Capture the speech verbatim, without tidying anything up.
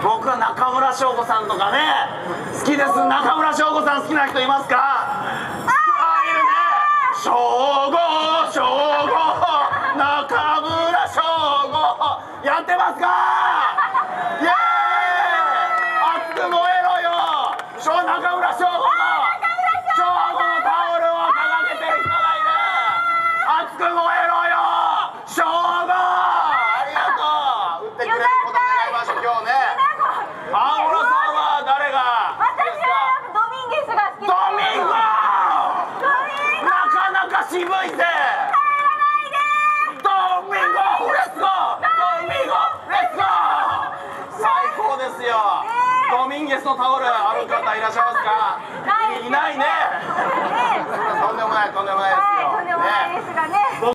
僕は中村翔吾さんとかね好きです。中村翔吾さん好きな人いますか？ああ、いるね。翔吾翔吾中村翔吾やってますか？イエーイ、熱く燃えろよ。翔中村翔吾の翔吾のタオルを掲げてる人がいる。熱く燃えろよ翔吾。ありがとう。打ってくれること願いましょう。今日ね、アンゴラさんは誰が？ 私はドミンゲスが好きです。 ドミンゴ。なかなか渋いぜ。ドミンゴレッツゴー。ドミンゴレッツゴー。最高ですよ。ドミンゲスのタオルある方いらっしゃいますか？いないね。とんでもないとんでもないですよ。 はい、とんでもないですがね。